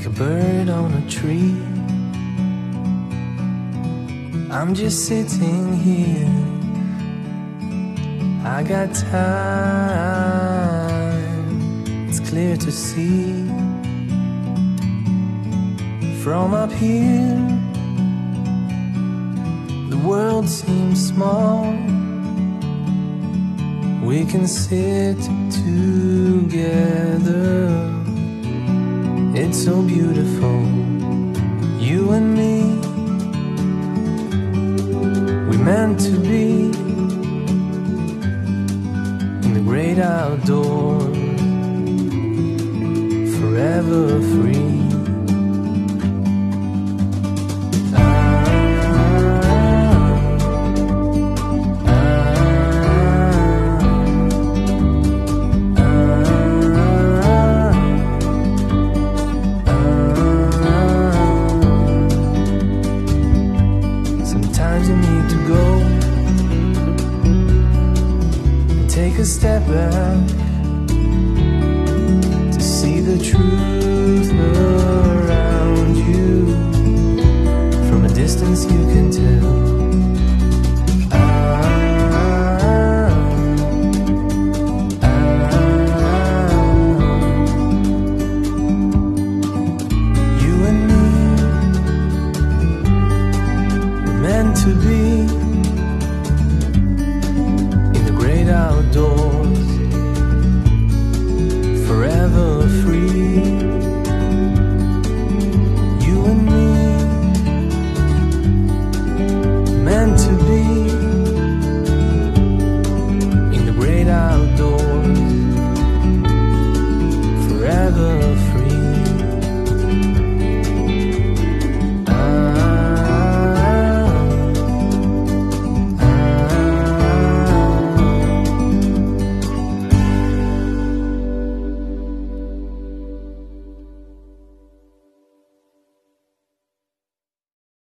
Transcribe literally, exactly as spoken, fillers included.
like a bird on a tree. I'm just sitting here, I got time, it's clear to see. From up here, the world seems small. We can sit together, it's so beautiful, you and me. We meant to be in the great outdoors, forever free.